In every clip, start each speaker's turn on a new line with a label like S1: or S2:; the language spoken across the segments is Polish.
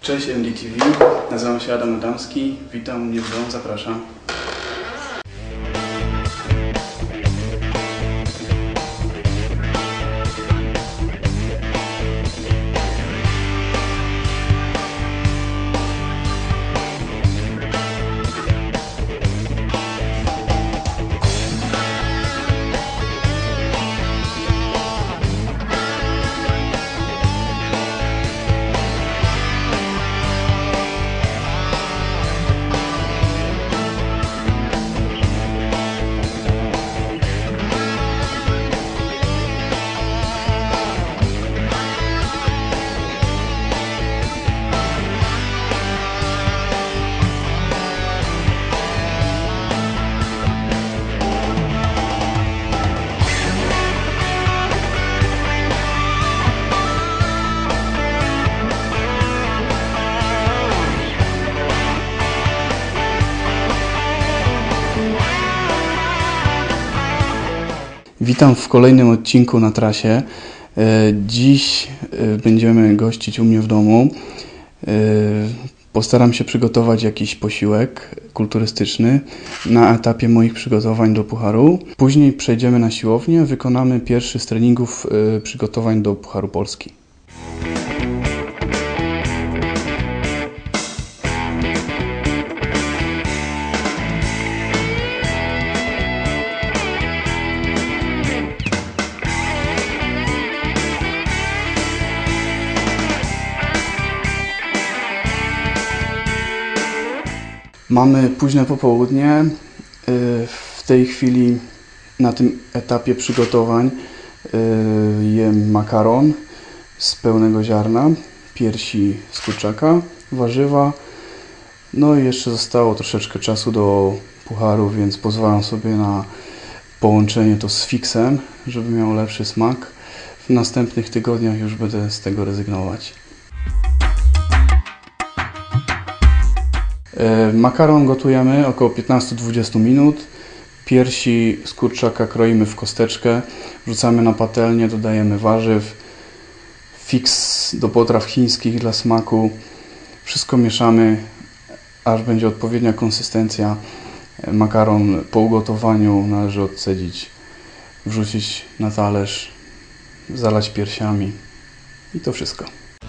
S1: Cześć MDTV, nazywam się Adam Adamski, witam mnie w domu, zapraszam. Witam w kolejnym odcinku na trasie. Dziś będziemy gościć u mnie w domu. Postaram się przygotować jakiś posiłek kulturystyczny na etapie moich przygotowań do Pucharu. Później przejdziemy na siłownię, wykonamy pierwszy z treningów przygotowań do Pucharu Polski. Mamy późne popołudnie. W tej chwili na tym etapie przygotowań jem makaron z pełnego ziarna, piersi z kurczaka, warzywa. No i jeszcze zostało troszeczkę czasu do pucharu, więc pozwalam sobie na połączenie to z fiksem, żeby miał lepszy smak. W następnych tygodniach już będę z tego rezygnować. Makaron gotujemy około 15-20 minut. Piersi z kurczaka kroimy w kosteczkę, wrzucamy na patelnię, dodajemy warzyw, fiks do potraw chińskich dla smaku. Wszystko mieszamy, aż będzie odpowiednia konsystencja. Makaron po ugotowaniu należy odcedzić, wrzucić na talerz, zalać piersiami i to wszystko.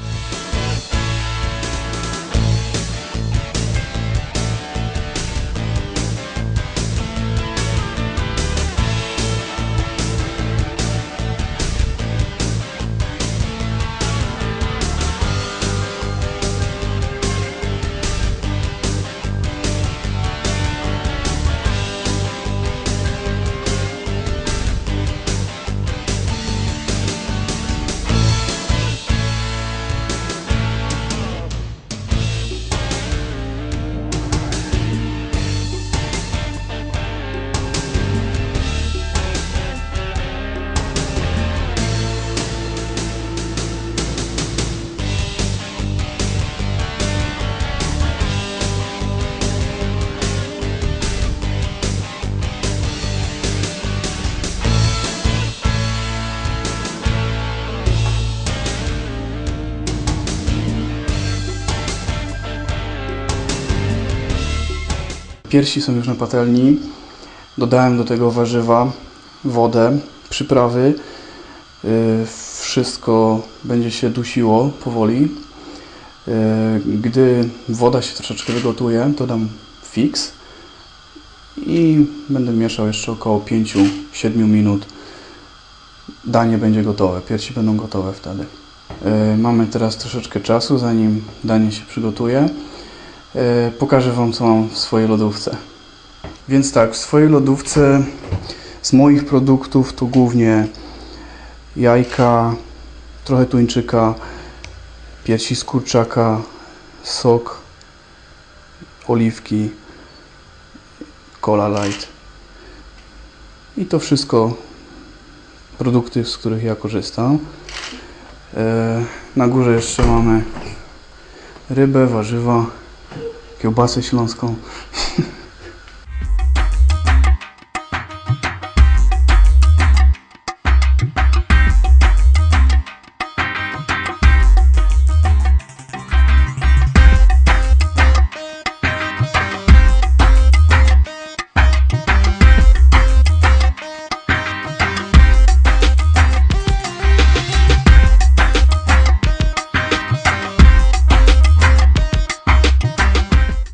S1: Piersi są już na patelni. Dodałem do tego warzywa, wodę, przyprawy. Wszystko będzie się dusiło powoli. Gdy woda się troszeczkę wygotuje, dodam fiks i będę mieszał jeszcze około 5-7 minut. Danie będzie gotowe, piersi będą gotowe wtedy. Mamy teraz troszeczkę czasu, zanim danie się przygotuje. Pokażę Wam, co mam w swojej lodówce. Więc tak, w swojej lodówce z moich produktów to głównie jajka, trochę tuńczyka, piersi z kurczaka, sok, oliwki, Cola Light. I to wszystko produkty, z których ja korzystam. Na górze jeszcze mamy rybę, warzywa, kiełbasę śląską.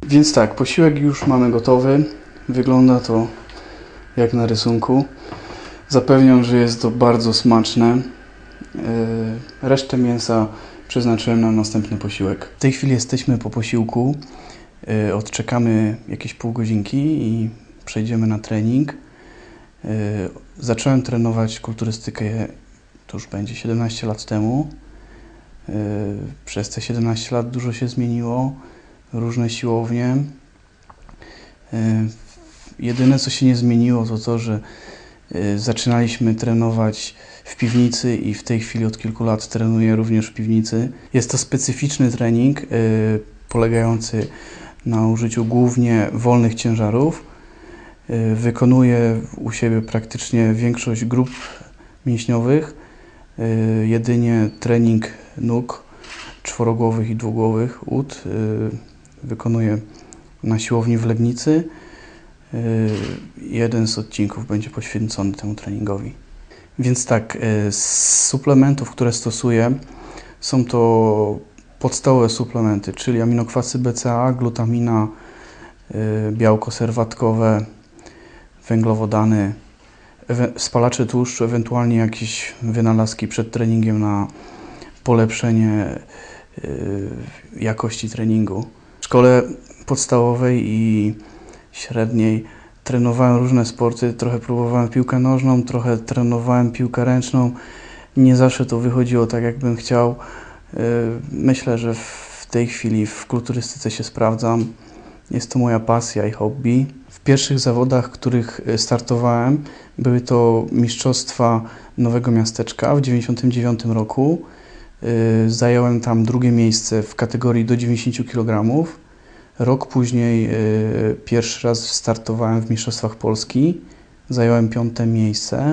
S1: Więc tak, posiłek już mamy gotowy. Wygląda to jak na rysunku. Zapewniam, że jest to bardzo smaczne. Resztę mięsa przeznaczyłem na następny posiłek. W tej chwili jesteśmy po posiłku. Odczekamy jakieś pół godzinki i przejdziemy na trening. Zacząłem trenować kulturystykę, to już będzie 17 lat temu. Przez te 17 lat dużo się zmieniło, różne siłownie. Jedyne, co się nie zmieniło, to to, że zaczynaliśmy trenować w piwnicy i w tej chwili od kilku lat trenuję również w piwnicy. Jest to specyficzny trening polegający na użyciu głównie wolnych ciężarów. Wykonuję u siebie praktycznie większość grup mięśniowych. Jedynie trening nóg czworogłowych i dwugłowych ud wykonuję na siłowni w Legnicy. Jeden z odcinków będzie poświęcony temu treningowi. Więc tak, z suplementów, które stosuję, są to podstawowe suplementy, czyli aminokwasy BCA, glutamina, białko serwatkowe, węglowodany, spalacze tłuszczu, ewentualnie jakieś wynalazki przed treningiem na polepszenie jakości treningu. W szkole podstawowej i średniej trenowałem różne sporty, trochę próbowałem piłkę nożną, trochę trenowałem piłkę ręczną. Nie zawsze to wychodziło tak, jakbym chciał. Myślę, że w tej chwili w kulturystyce się sprawdzam. Jest to moja pasja i hobby. W pierwszych zawodach, w których startowałem, były to mistrzostwa Nowego Miasteczka w 1999 roku. Zająłem tam drugie miejsce w kategorii do 90 kg. Rok później pierwszy raz startowałem w Mistrzostwach Polski. Zająłem 5. miejsce.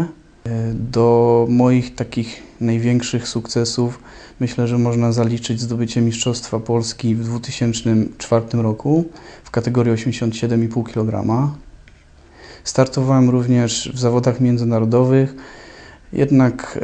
S1: Do moich takich największych sukcesów myślę, że można zaliczyć zdobycie Mistrzostwa Polski w 2004 roku w kategorii 87,5 kg. Startowałem również w zawodach międzynarodowych, jednak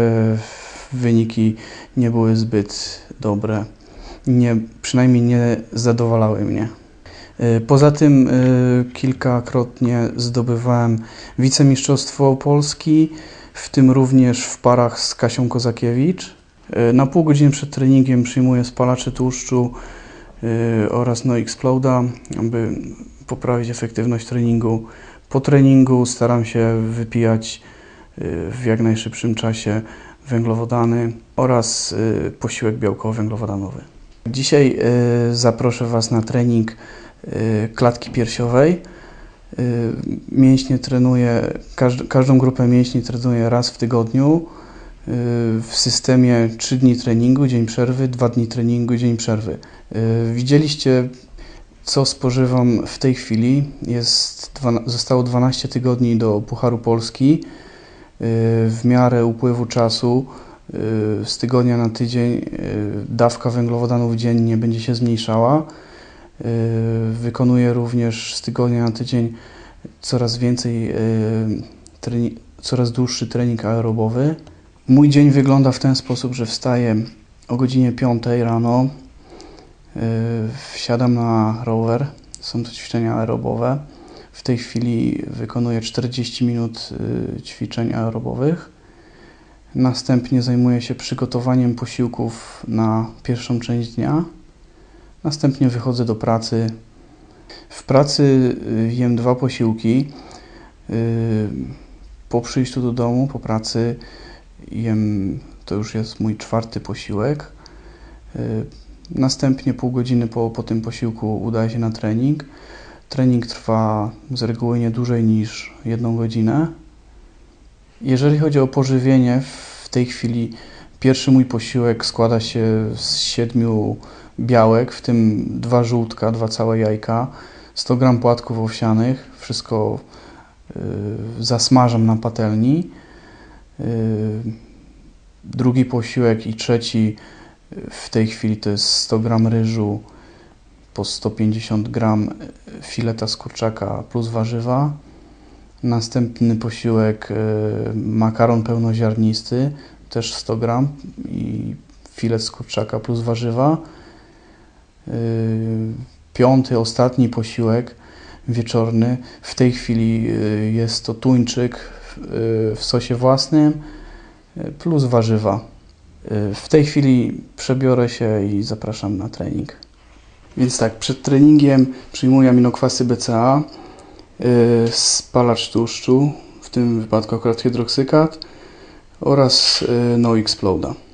S1: wyniki nie były zbyt dobre. Przynajmniej nie zadowalały mnie. Poza tym kilkakrotnie zdobywałem wicemistrzostwo Polski, w tym również w parach z Kasią Kozakiewicz. Na pół godziny przed treningiem przyjmuję spalacze tłuszczu oraz No Exploda, aby poprawić efektywność treningu. Po treningu staram się wypijać w jak najszybszym czasie węglowodany oraz posiłek białkowo-węglowodanowy. Dzisiaj zaproszę Was na trening klatki piersiowej. Mięśnie trenuję, każdą grupę mięśni trenuję raz w tygodniu w systemie 3 dni treningu, dzień przerwy, 2 dni treningu, dzień przerwy. Widzieliście, co spożywam w tej chwili. Zostało 12 tygodni do Pucharu Polski. W miarę upływu czasu z tygodnia na tydzień dawka węglowodanów dziennie będzie się zmniejszała. Wykonuję również z tygodnia na tydzień coraz dłuższy trening aerobowy. Mój dzień wygląda w ten sposób, że wstaję o godzinie 5 rano, wsiadam na rower, są to ćwiczenia aerobowe. W tej chwili wykonuję 40 minut ćwiczeń aerobowych. Następnie zajmuję się przygotowaniem posiłków na pierwszą część dnia. Następnie wychodzę do pracy. W pracy jem 2 posiłki. Po przyjściu do domu, po pracy jem, to już jest mój 4. posiłek. Następnie pół godziny po tym posiłku udaję się na trening. Trening trwa z reguły nie dłużej niż 1 godzinę. Jeżeli chodzi o pożywienie, w tej chwili pierwszy mój posiłek składa się z 7 białek, w tym 2 żółtka, 2 całe jajka, 100 g płatków owsianych. Wszystko zasmażam na patelni. Drugi posiłek i trzeci w tej chwili to jest 100 g ryżu, po 150 g fileta z kurczaka plus warzywa. Następny posiłek makaron pełnoziarnisty, też 100 g i filet z kurczaka plus warzywa. piąty, ostatni posiłek wieczorny. W tej chwili jest to tuńczyk w sosie własnym plus warzywa. W tej chwili przebiorę się i zapraszam na trening. Więc tak, przed treningiem przyjmuję aminokwasy BCA, spalacz tłuszczu, w tym wypadku akurat hydroksykat oraz No Exploda.